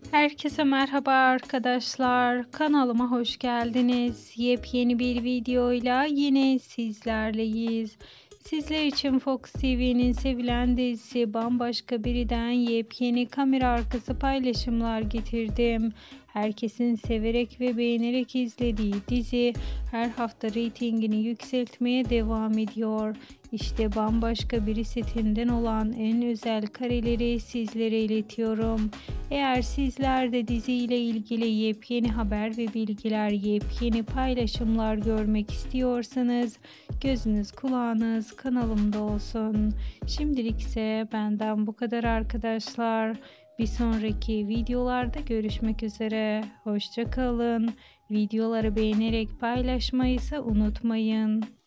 Herkese merhaba arkadaşlar. Kanalıma hoş geldiniz. Yepyeni bir videoyla yine sizlerleyiz. Sizler için Fox TV'nin sevilen dizisi Bambaşka Biri'den yepyeni kamera arkası paylaşımlar getirdim. Herkesin severek ve beğenerek izlediği dizi her hafta reytingini yükseltmeye devam ediyor. İşte Bambaşka Biri setinden olan en özel kareleri sizlere iletiyorum. Eğer sizler de diziyle ilgili yepyeni haber ve bilgiler, yepyeni paylaşımlar görmek istiyorsanız gözünüz kulağınız kanalımda olsun. Şimdilik ise benden bu kadar arkadaşlar. Bir sonraki videolarda görüşmek üzere. Hoşça kalın. Videoları beğenerek paylaşmayı ise unutmayın.